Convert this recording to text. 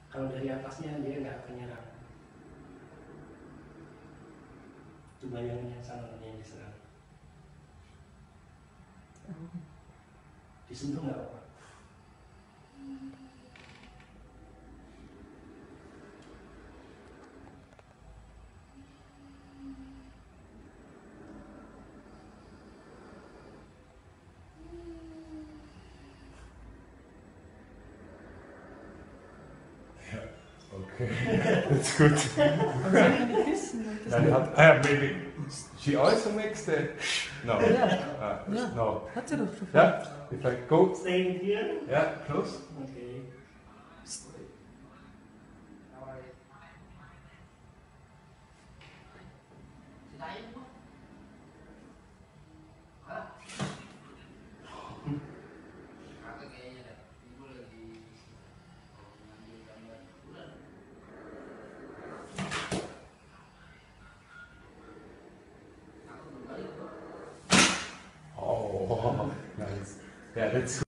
Kalau dari atasnya dia nggak akan nyerang. Itu bayangannya sana yang diserang. Disentuh nggak apa-apa. Okay, that's good. Maybe she also makes the no. Ja. No. Hat sie doch schon. Yeah, if I go. Staying here. Yeah, close. Okay. Oh, nice. Yeah, that's